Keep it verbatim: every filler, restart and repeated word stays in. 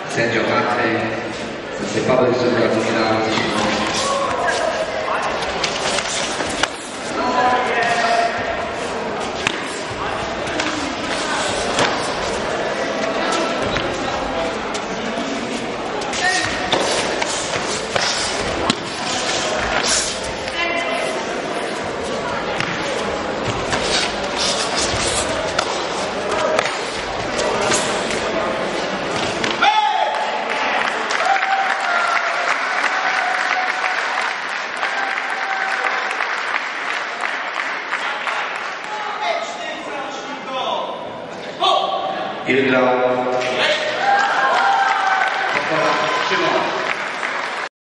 Sergio Macre, San Paolo di Sopra Milano. Il grado